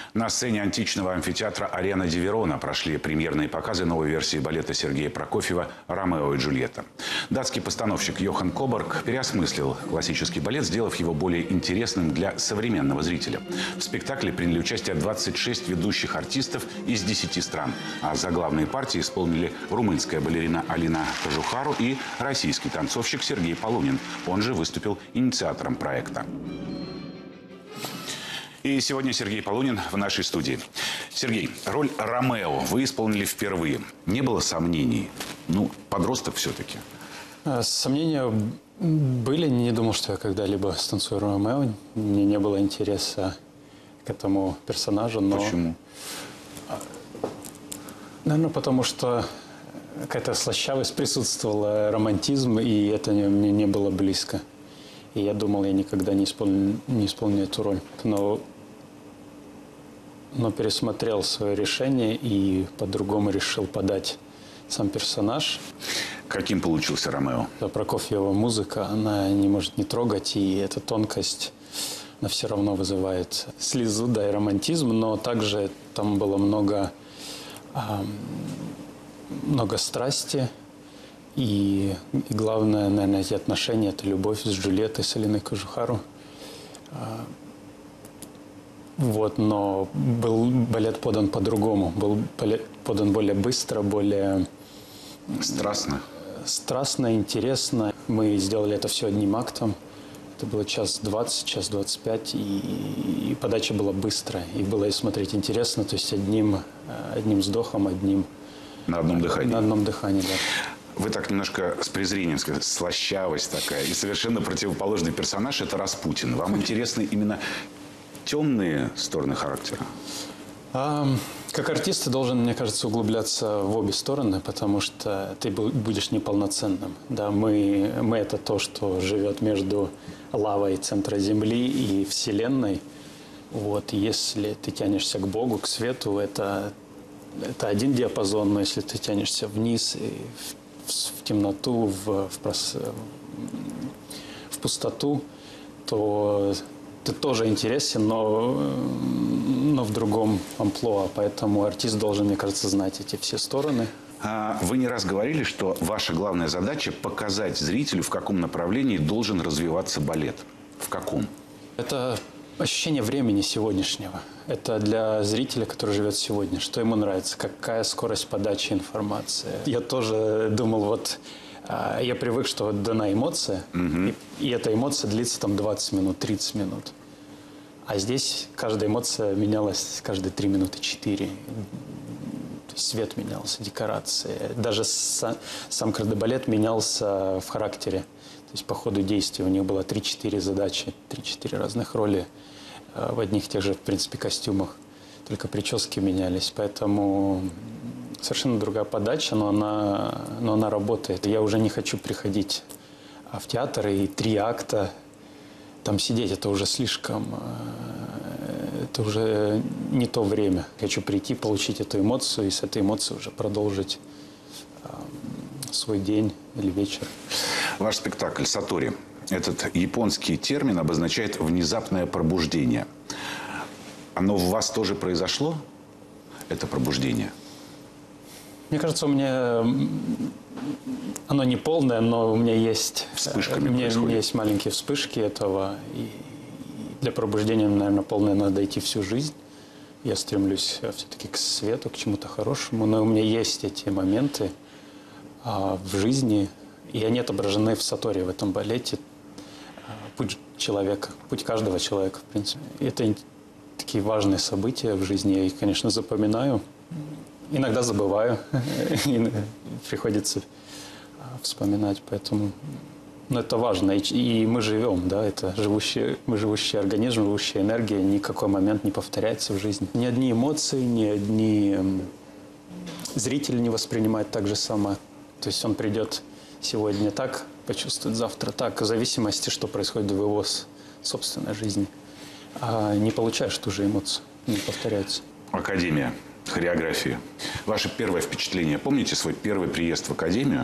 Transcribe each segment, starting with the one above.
На сцене античного амфитеатра «Арена ди Верона» прошли премьерные показы новой версии балета Сергея Прокофьева «Ромео и Джульетта». Датский постановщик Йохан Коборг переосмыслил классический балет, сделав его более интересным для современного зрителя. В спектакле приняли участие 26 ведущих артистов из 10 стран. А заглавные партии исполнили румынская балерина Алина Кожухару и российский танцовщик Сергей Полунин. Он же выступил инициатором проекта. И сегодня Сергей Полунин в нашей студии. Сергей, роль Ромео вы исполнили впервые. Не было сомнений? Ну, подросток все-таки. Сомнения были. Не думал, что я когда-либо станцую Ромео. Мне не было интереса к этому персонажу. Но... Почему? Наверное, потому что какая-то слащавость присутствовала, романтизм, и это мне не было близко. И я думал, я никогда не исполню эту роль. Но пересмотрел свое решение и по-другому решил подать сам персонаж. Каким получился Ромео? Прокофьева музыка, она не может не трогать, и эта тонкость, она все равно вызывает слезу, да, и романтизм, но также там было много страсти. И главное, наверное, эти отношения – это любовь с Джульеттой, с Алиной Кожухару. Но был балет подан по-другому. Был балет подан более быстро, более… Страстно? Страстно, интересно. Мы сделали это все одним актом. Это было час 20, час 25, и подача была быстрая. И было и смотреть интересно, то есть одним вздохом, На одном дыхании? На одном дыхании, да. Вы так немножко с презрением сказали, слащавость такая. И совершенно противоположный персонаж – это Распутин. Вам интересны именно темные стороны характера? Как артист ты должен, мне кажется, углубляться в обе стороны, потому что ты будешь неполноценным. Да, мы – это то, что живет между лавой центра Земли и Вселенной. Если ты тянешься к Богу, к свету, это один диапазон, но если ты тянешься вниз и в темноту, в пустоту, то ты тоже интересен, но в другом амплуа. Поэтому артист должен, мне кажется, знать эти все стороны. Вы не раз говорили, что ваша главная задача – показать зрителю, в каком направлении должен развиваться балет. В каком? Это ощущение времени сегодняшнего. Это для зрителя, который живет сегодня. Что ему нравится, какая скорость подачи информации. Я тоже думал, я привык, что дана эмоция, и эта эмоция длится 20 минут, 30 минут. А здесь каждая эмоция менялась каждые 3 минуты, 4. То есть свет менялся, декорации. Даже сам кардебалет менялся в характере. То есть по ходу действия у них было 3-4 задачи, 3-4 разных роли в одних и тех же, в принципе, костюмах. Только прически менялись. Поэтому совершенно другая подача, но она работает. Я уже не хочу приходить в театр и 3 акта там сидеть. Это уже слишком… Это уже не то время. Хочу прийти, получить эту эмоцию и с этой эмоцией уже продолжить свой день или вечер. Ваш спектакль «Сатори». Этот японский термин обозначает внезапное пробуждение. Оно в вас тоже произошло, это пробуждение? Мне кажется, у меня оно не полное, но у меня есть… Вспышками у меня происходит. есть маленькие вспышки этого. И для пробуждения, наверное, полное надо идти всю жизнь. Я стремлюсь все-таки к свету, к чему-то хорошему. Но у меня есть эти моменты в жизни, и они отображены в «Сатори», в этом балете. Путь человека, путь каждого человека, в принципе. Это такие важные события в жизни. Я их, конечно, запоминаю. Иногда забываю. Приходится вспоминать, поэтому… Но это важно. И мы живем, да, это мы живущий организм, живущая энергия. Никакой момент не повторяется в жизни. Ни одни эмоции, ни одни… Зритель не воспринимает так же само. То есть он придет сегодня так, почувствует завтра так, в зависимости, что происходит в его собственной жизни. А не получаешь ту же эмоцию, не повторяется. Академия хореографии. Ваше первое впечатление. Помните свой первый приезд в академию,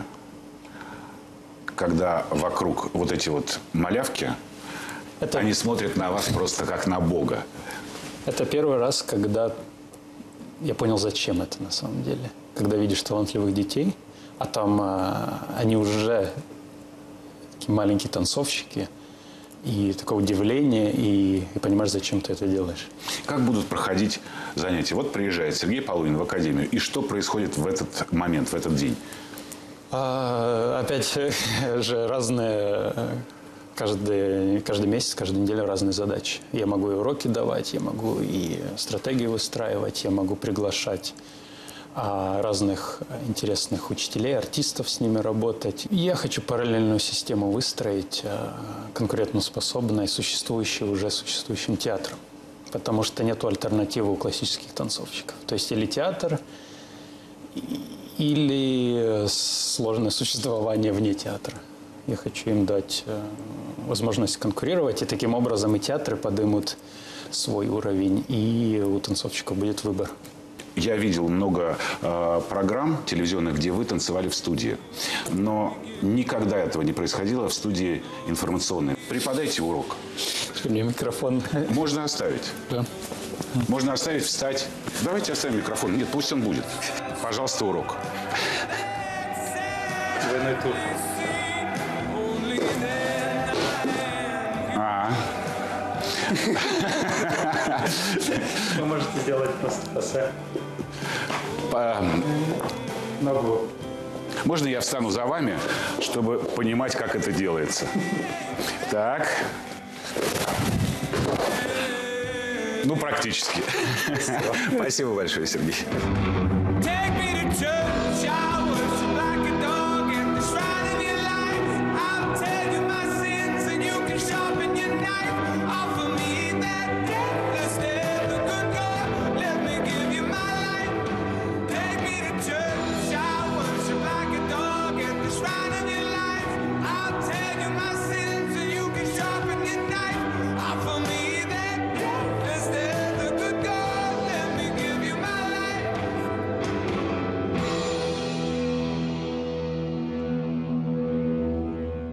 когда вокруг вот эти малявки, они смотрят на вас просто как на Бога? Это первый раз, когда я понял, зачем это на самом деле. Когда видишь талантливых детей, а там они уже такие маленькие танцовщики, и такое удивление, и понимаешь, зачем ты это делаешь. Как будут проходить занятия? Вот приезжает Сергей Полунин в академию, и что происходит в этот момент, в этот день? Опять же разные, каждый месяц, каждую неделю разные задачи. Я могу и уроки давать, я могу и стратегии выстраивать, я могу приглашать разных интересных учителей, артистов с ними работать. Я хочу параллельную систему выстроить, конкурентоспособной, существующим театром. Потому что нет альтернативы у классических танцовщиков. То есть или театр, или сложное существование вне театра. Я хочу им дать возможность конкурировать, и таким образом и театры поднимут свой уровень, и у танцовщиков будет выбор. Я видел много программ телевизионных, где вы танцевали в студии. Но никогда этого не происходило в студии информационной. Преподайте урок. Мне микрофон. Можно оставить. Да. Можно оставить, встать. Давайте оставим микрофон. Нет, пусть он будет. Пожалуйста, урок. Двойной тур. Вы можете делать просто пассе. Ногу. Можно я встану за вами, чтобы понимать, как это делается? Так. Ну, практически. Спасибо большое, Сергей.